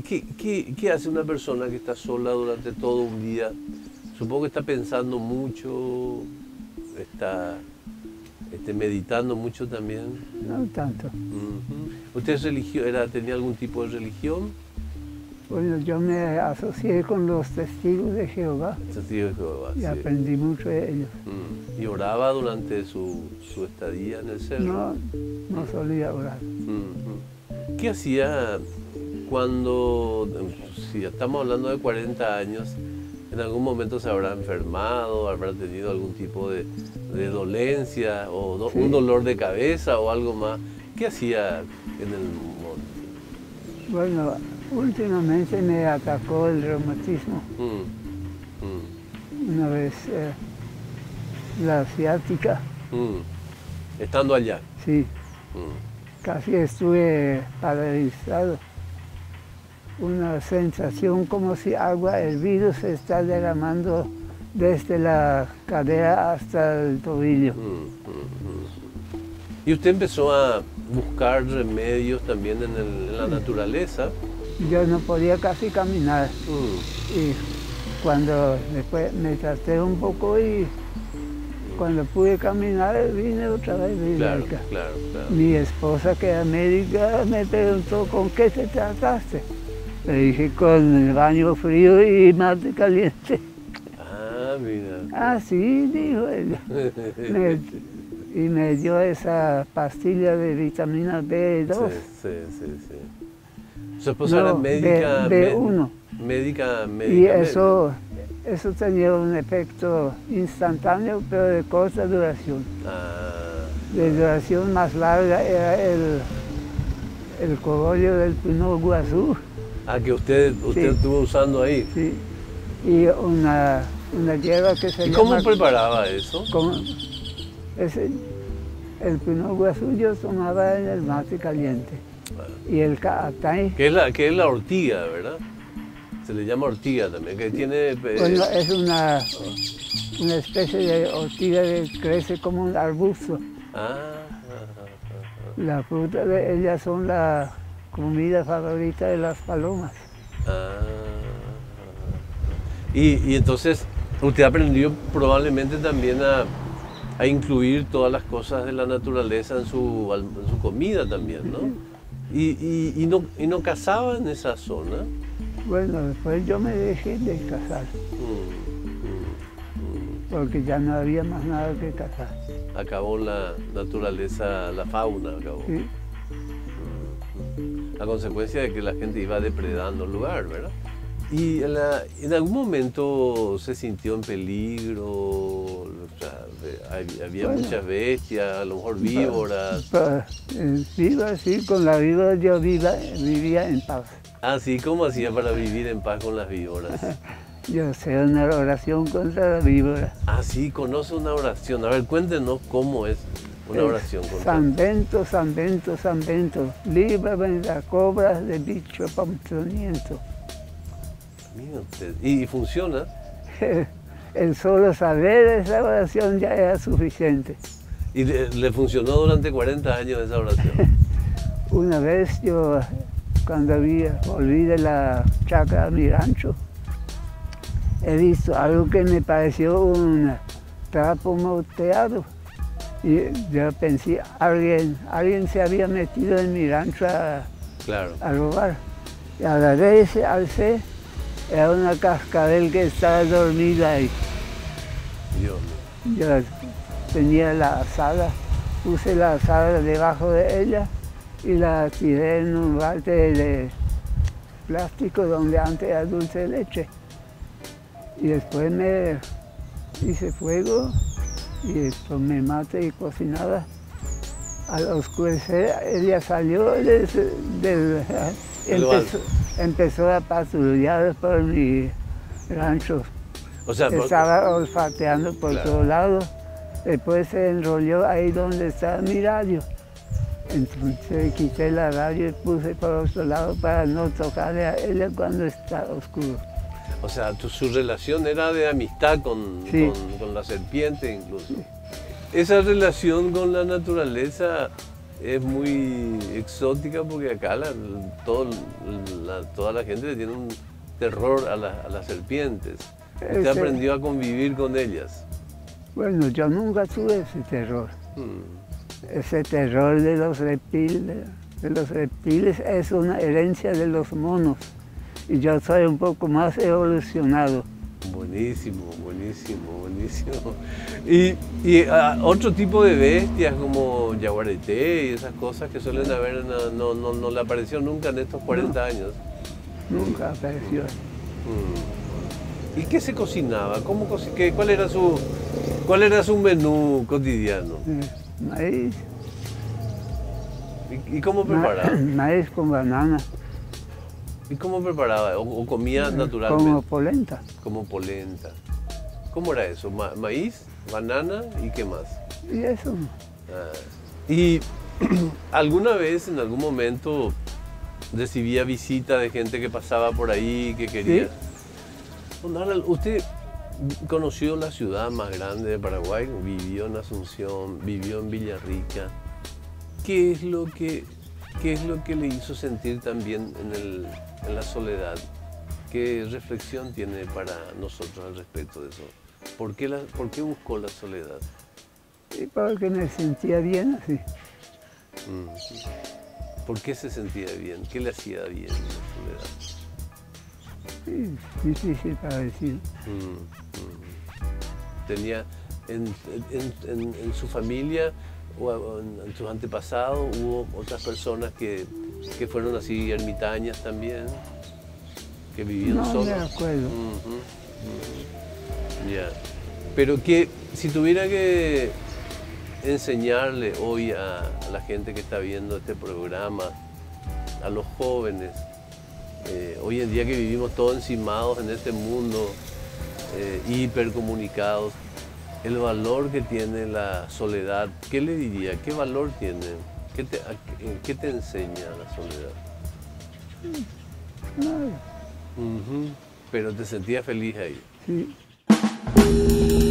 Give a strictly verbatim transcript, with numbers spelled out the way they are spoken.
¿qué, qué, qué hace una persona que está sola durante todo un día? Supongo que está pensando mucho, está este, meditando mucho también. No tanto. Uh-huh. ¿Usted es religio, era, tenía algún tipo de religión? Bueno, yo me asocié con los testigos de Jehová. Testigos de Jehová, y sí. aprendí mucho de ellos. Mm. ¿Y oraba durante su, su estadía en el cerro? No, no solía orar. Uh-huh. ¿Qué hacía cuando, si estamos hablando de cuarenta años, en algún momento se habrá enfermado, habrá tenido algún tipo de, de dolencia o do, sí. un dolor de cabeza o algo más? ¿Qué hacía en el monte? Bueno, últimamente me atacó el reumatismo. Mm. Mm. Una vez eh, la ciática. Mm. ¿Estando allá? Sí. Mm. Casi estuve paralizado. Una sensación como si agua hervida se está derramando desde la cadera hasta el tobillo. Mm, mm, mm. ¿Y usted empezó a buscar remedios también en, el, en la naturaleza? Yo no podía casi caminar. Mm. Y cuando después me traté un poco y cuando pude caminar vine otra vez de claro, médica. Claro, claro. Mi esposa, que era médica, me preguntó ¿con qué te trataste? Le dije con el baño frío y mate caliente. Ah, mira. Ah, sí, dijo ella. me, y me dio esa pastilla de vitamina B dos. Sí, sí, sí. sí. Su esposa no, era médica. B uno. Médica, médica. Y eso, eso tenía un efecto instantáneo, pero de corta duración. Ah. De duración más larga era el, el cogollo del Pinot Guazú. Ah, que usted, usted sí. estuvo usando ahí. Sí. Y una, una hierba que se ¿Y llama... cómo preparaba eso? Como, ese, el Pinot Guazú yo tomaba en el mate caliente. Ah. Y el caatay... Que es, la, que es la ortiga, ¿verdad? Se le llama ortiga también, que tiene... Bueno, es una, una especie de ortiga que crece como un arbusto. Ah. La fruta de ella son la comida favorita de las palomas. Ah. Y, y entonces, usted aprendió probablemente también a, a incluir todas las cosas de la naturaleza en su, en su comida también, ¿no? Y, y, y no, y no cazaba en esa zona. Bueno, después yo me dejé de cazar, mm, mm, porque ya no había más nada que cazar. Acabó la naturaleza, la fauna acabó. Sí. A consecuencia de que la gente iba depredando el lugar, ¿verdad? ¿Y en, la, en algún momento se sintió en peligro? O sea, había bueno, muchas bestias, a lo mejor víboras. Para, para, víboras, sí, con la víbora yo viva, vivía en paz. Ah, sí, ¿cómo hacía para vivir en paz con las víboras? Yo sé una oración contra la víbora. Ah, sí, conoce una oración. A ver, cuéntenos cómo es una oración contra... San Bento, San Bento, San Bento, líbrame de las cobras de bicho ponzoñento. Mira usted, ¿y funciona? El solo saber esa oración ya era suficiente. ¿Y le, le funcionó durante cuarenta años esa oración? Una vez yo, cuando había, volví de la chacra a mi rancho, he visto algo que me pareció un trapo moteado. Y yo pensé, alguien, alguien se había metido en mi rancho a, claro. a robar. Y agarré ese alcé, era una cascabel que estaba dormida ahí. Dios mío. Yo tenía la azada, puse la azada debajo de ella y la tiré en un balde de plástico donde antes era dulce de leche. Y después me hice fuego y tomé mate y cocinaba. Al oscurecer ella salió del... del empezó, empezó a patrullar por mi rancho. O sea, estaba por... olfateando por claro. todos lados. Después se enrolló ahí donde estaba mi radio. Entonces quité la radio y puse por otro lado para no tocarle a ella cuando está oscuro. O sea, tu, su relación era de amistad con, sí. con, con la serpiente incluso. Sí. Esa relación con la naturaleza es muy exótica porque acá la, todo, la, toda la gente le tiene un terror a, la, a las serpientes. Usted Ese- aprendió a convivir con ellas. Bueno, yo nunca tuve ese terror. Mm. Ese terror de los reptiles, de los reptiles es una herencia de los monos. Y yo soy un poco más evolucionado. Buenísimo, buenísimo, buenísimo. Y, y ah, otro tipo de bestias como yaguareté y esas cosas que suelen haber, en la- no, no, no le apareció nunca en estos cuarenta años. Nunca apareció. Mm. ¿Y qué se cocinaba? ¿Cómo coci- qué- cuál, era su, ¿Cuál era su menú cotidiano? Eh, Maíz, ¿Y, y cómo ma- preparaba? maíz con banana, ¿Y cómo preparaba? ¿O, o comía eh, naturalmente? como polenta. Como polenta. ¿Cómo era eso? Ma- ¿Maíz, banana y qué más? Y eso, Ah, ¿y alguna vez, en algún momento, recibía visita de gente que pasaba por ahí, que quería? Sí. Don Arnold, usted conoció la ciudad más grande de Paraguay, vivió en Asunción, vivió en Villarrica. ¿Qué es lo que, qué es lo que le hizo sentir también en, el, en la soledad? ¿Qué reflexión tiene para nosotros al respecto de eso? ¿Por qué, la, ¿Por qué buscó la soledad? y porque me sentía bien así. Mm. ¿Por qué se sentía bien? ¿Qué le hacía bien la soledad? Sí, difícil para decir. Mm, mm. Tenía en, en- en- en su familia o o en, en sus antepasados hubo otras personas que, que fueron así ermitañas también, que vivían No solos. me acuerdo. Ujú, ujú. Ya. Pero que si tuviera que enseñarle hoy a, a la gente que está viendo este programa, a los jóvenes, eh, hoy en día que vivimos todos encimados en este mundo, eh, hipercomunicados, el valor que tiene la soledad, ¿qué le diría? ¿Qué valor tiene? ¿Qué te, a- en ¿Qué te enseña la soledad? Nada, Ujú. Pero te sentías feliz ahí. sí.